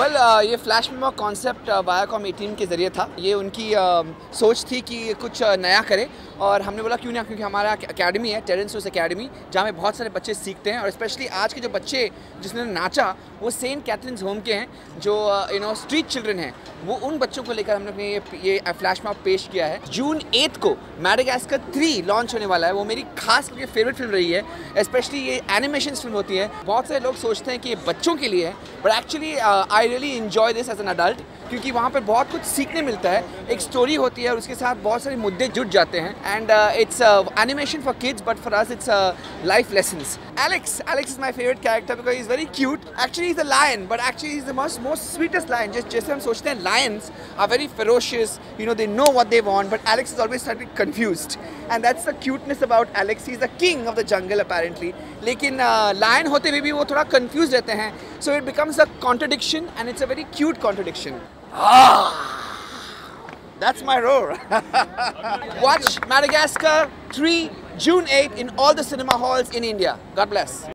Well ये flash memo concept Viacom 18 के ज़रिए था। ये उनकी सोच थी कि कुछ नया करें और हमने बोला क्यों ना, क्योंकि हमारा एकेडमी है टेरेंस रोज एकेडमी, जहाँ में बहुत सारे बच्चे सीखते हैं और स्पेशली आज के जो बच्चे जिसने नाचा वो सेंट कैथरीन्स होम के हैं, जो स्ट्रीट चिल्ड्रन हैं। वो उन बच्चों को लेकर हमने ये फ्लैश मॉब पेश किया है। जून 8 को मैडागास्कर 3 लॉन्च होने वाला है। वो मेरी खास करके फेवरेट फिल्म रही है, स्पेशली ये एनिमेशन फिल्म होती है। बहुत सारे लोग सोचते हैं कि ये बच्चों के लिए है, but actually I really enjoy this as an adult, क्योंकि वहाँ पर बहुत कुछ सीखने मिलता है। एक स्टोरी होती है और उसके साथ बहुत सारे मुद्दे जुड़ जाते हैं and it's animation for kids, but for us it's life lessons. Alex is my favorite character because he's very cute. Actually he's a lion, but actually he's the most sweetest lion. जैसे हम सोचते हैं lions are very ferocious, they know what they want, but Alex is always slightly confused, and that's the cuteness about Alex. He's the king of the jungle apparently, लेकिन lion होते हुए भी वो थोड़ा confused रहते हैं, so it becomes a contradiction and it's a very cute contradiction. That's my roar. Watch Madagascar 3 June 8 in all the cinema halls in India. God bless.